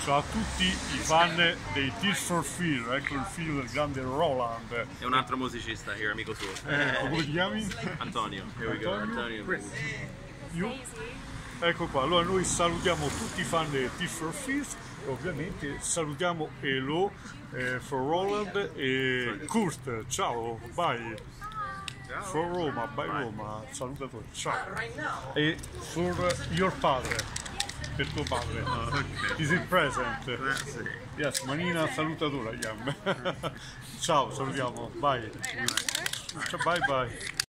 Ciao a tutti i fan dei Tears for Fear, ecco il figlio del grande Roland. È un altro musicista, here, amico suo. Come ti chiami? Antonio, here we go. Antonio? Antonio. Ecco qua, allora noi salutiamo tutti i fan dei Tears for Fear e ovviamente salutiamo Elo, for Roland e Kurt. Ciao, bye. For Roma, bye Roma, salutatori, ciao. E for your padre, per tuo padre. Okay. Is it present? Sì. Yes, manina salutatura, Iam. Ciao, salutiamo, bye. Bye bye.